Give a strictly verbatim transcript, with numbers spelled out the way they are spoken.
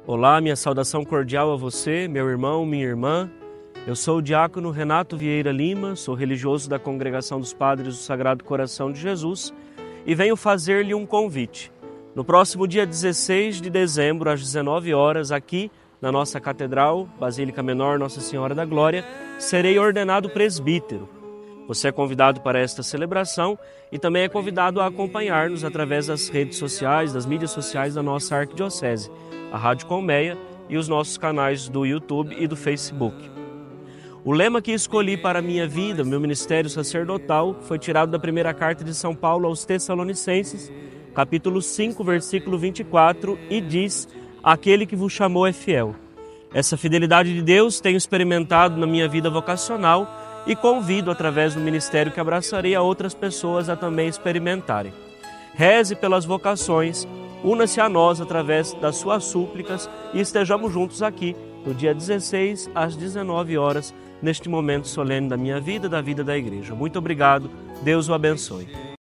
Olá, minha saudação cordial a você, meu irmão, minha irmã. Eu sou o diácono Renato Vieira Lima, sou religioso da Congregação dos Padres do Sagrado Coração de Jesus e venho fazer-lhe um convite. No próximo dia dezesseis de dezembro, às dezenove horas, aqui na nossa Catedral, Basílica Menor Nossa Senhora da Glória, serei ordenado presbítero. Você é convidado para esta celebração e também é convidado a acompanhar-nos através das redes sociais, das mídias sociais da nossa arquidiocese, a Rádio Colmeia e os nossos canais do YouTube e do Facebook. O lema que escolhi para a minha vida, meu ministério sacerdotal, foi tirado da primeira carta de São Paulo aos Tessalonicenses, capítulo cinco, versículo vinte e quatro, e diz: aquele que vos chamou é fiel. Essa fidelidade de Deus tenho experimentado na minha vida vocacional e convido, através do ministério que abraçarei, a outras pessoas a também experimentarem. Reze pelas vocações, una-se a nós através das suas súplicas e estejamos juntos aqui no dia dezesseis, às dezenove horas, neste momento solene da minha vida e da vida da Igreja. Muito obrigado, Deus o abençoe.